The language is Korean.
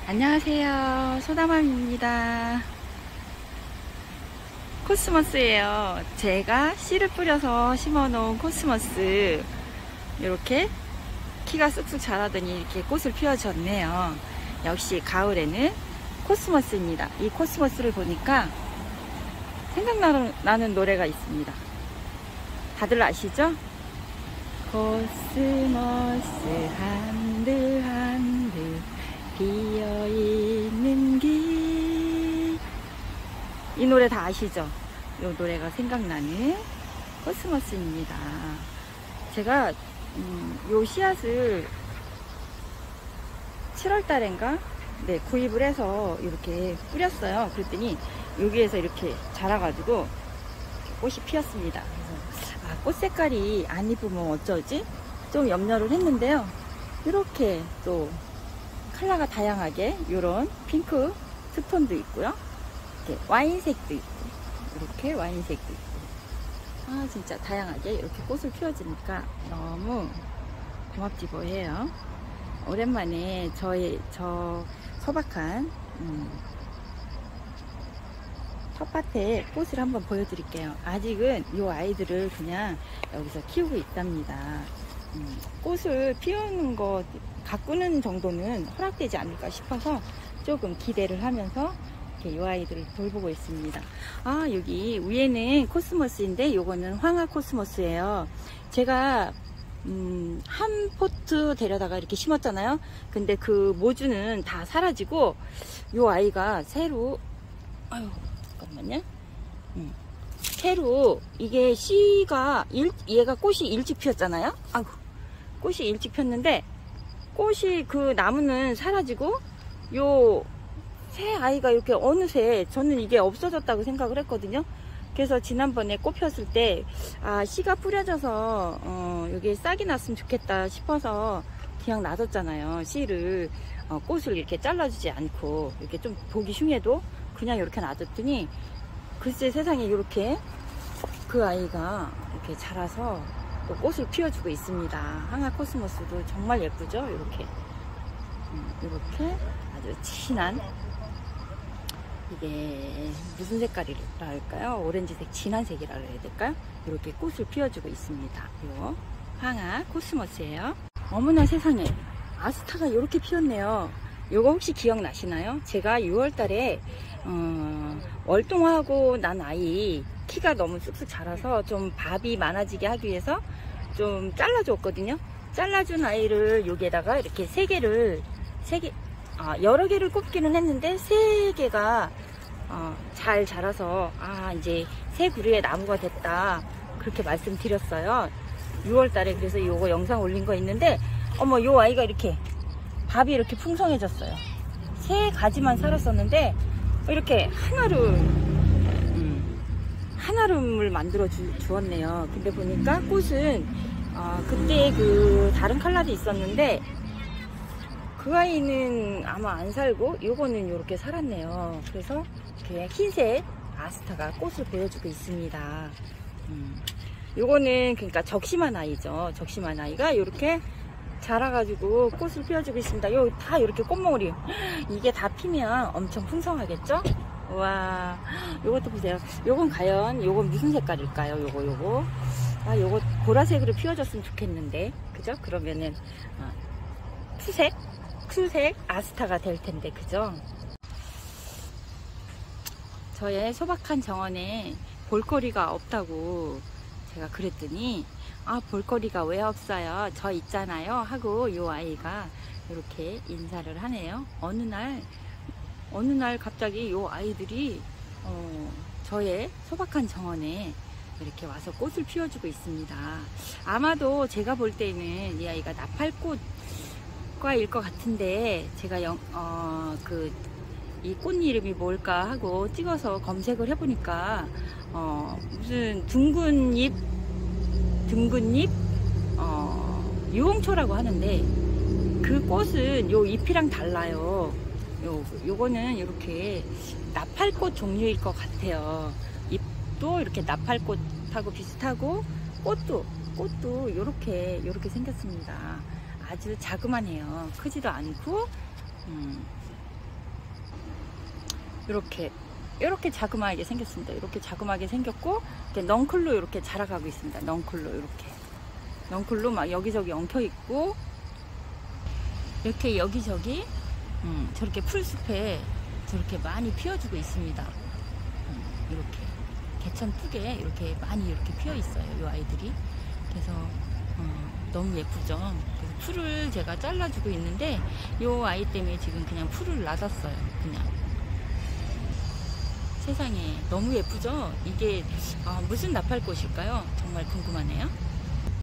안녕하세요. 소다맘입니다. 코스모스예요. 제가 씨를 뿌려서 심어놓은 코스모스, 이렇게 키가 쑥쑥 자라더니 이렇게 꽃을 피워줬네요. 역시 가을에는 코스모스입니다. 이 코스모스를 보니까 생각나는 노래가 있습니다. 다들 아시죠? 코스모스 한들 한들 비어있는 길, 이 노래 다 아시죠? 이 노래가 생각나는 코스모스입니다. 제가 요 씨앗을 7월달인가 구입을 해서 이렇게 뿌렸어요. 그랬더니 여기에서 이렇게 자라가지고 꽃이 피었습니다. 그래서 꽃 색깔이 안 이쁘면 어쩌지? 좀 염려를 했는데요. 이렇게 또 컬러가 다양하게 이런 핑크 스톤도 있고요. 이렇게 와인색도 있고, 이렇게 와인색도 있고, 진짜 다양하게 이렇게 꽃을 피워주니까 너무 고맙지 뭐해요. 오랜만에 저 소박한 텃밭에 꽃을 한번 보여드릴게요. 아직은 이 아이들을 그냥 여기서 키우고 있답니다. 꽃을 피우는 거 가꾸는 정도는 허락되지 않을까 싶어서 조금 기대를 하면서 이렇게 이 아이들을 돌보고 있습니다. 여기 위에는 코스모스인데 요거는 황화 코스모스예요. 제가 한 포트 데려다가 이렇게 심었잖아요. 근데 그 모주는 다 사라지고 요 아이가 새로 잠깐만요. 새로 이게 씨가 얘가 꽃이 일찍 피었잖아요. 꽃이 일찍 폈는데 꽃이 그 나무는 사라지고 요 새 아이가 이렇게 어느새 저는 이게 없어졌다고 생각을 했거든요. 그래서 지난번에 꽃 폈을 때 씨가 뿌려져서 여기에 싹이 났으면 좋겠다 싶어서 그냥 놔뒀잖아요. 씨를 꽃을 이렇게 잘라주지 않고 이렇게 좀 보기 흉해도 그냥 이렇게 놔뒀더니 글쎄 세상에 이렇게 그 아이가 이렇게 자라서 또 꽃을 피워주고 있습니다. 황화 코스모스도 정말 예쁘죠? 이렇게 아주 진한, 이게 무슨 색깔이라 할까요? 오렌지색 진한색이라 해야 될까요? 이렇게 꽃을 피워주고 있습니다. 요 황화 코스모스예요. 어머나 세상에, 아스타가 이렇게 피었네요. 요거 혹시 기억나시나요? 제가 6월달에 월동하고 난 아이 키가 너무 쑥쑥 자라서 좀 밥이 많아지게 하기 위해서 좀 잘라줬거든요. 잘라준 아이를 여기에다가 이렇게 여러 개를 꼽기는 했는데 3개가 잘 자라서 이제 새 그루의 나무가 됐다, 그렇게 말씀드렸어요. 6월달에. 그래서 요거 영상 올린 거 있는데 요 아이가 이렇게 밥이 이렇게 풍성해졌어요. 3가지만 살았었는데 이렇게 한아름을 만들어 주었네요. 근데 보니까 꽃은 그때 그 다른 컬러도 있었는데 그 아이는 아마 안 살고 요거는 이렇게 살았네요. 그래서 이렇게 흰색 아스타가 꽃을 보여주고 있습니다. 요거는 그러니까 적심한 아이죠. 적심한 아이가 이렇게 자라가지고 꽃을 피워주고 있습니다. 요 다 이렇게 꽃몽울이, 이게 다 피면 엄청 풍성하겠죠? 와, 요것도 보세요. 요건 과연 요건 무슨 색깔일까요? 요거 보라색으로 피워줬으면 좋겠는데, 그죠? 그러면은 푸색 아스타가 될 텐데, 그죠? 저의 소박한 정원에 볼거리가 없다고 제가 그랬더니 볼거리가 왜 없어요? 저 있잖아요 하고 요 아이가 이렇게 인사를 하네요. 어느 날 갑자기 요 아이들이 저의 소박한 정원에 이렇게 와서 꽃을 피워주고 있습니다. 아마도 제가 볼 때는 이 아이가 나팔꽃과일 것 같은데, 제가 이 꽃 이름이 뭘까 하고 찍어서 검색을 해보니까 무슨 둥근잎 유홍초라고 하는데, 그 꽃은 요 잎이랑 달라요. 요거는 이렇게 나팔꽃 종류일 것 같아요. 잎도 이렇게 나팔꽃하고 비슷하고 꽃도 요렇게 생겼습니다. 아주 자그만해요. 크지도 않고 이렇게 자그마하게 생겼습니다. 이렇게 자그마하게 생겼고 이렇게 넝쿨로 이렇게 자라가고 있습니다. 넝쿨로 이렇게 넝쿨로 막 여기저기 엉켜 있고 이렇게 여기저기 저렇게 풀숲에 저렇게 많이 피어주고 있습니다. 이렇게 개천뚝에 이렇게 많이 이렇게 피어 있어요. 이 아이들이. 그래서 너무 예쁘죠. 그래서 풀을 제가 잘라주고 있는데 이 아이 때문에 지금 그냥 풀을 놔뒀어요. 그냥. 세상에 너무 예쁘죠? 이게 무슨 나팔꽃일까요? 정말 궁금하네요.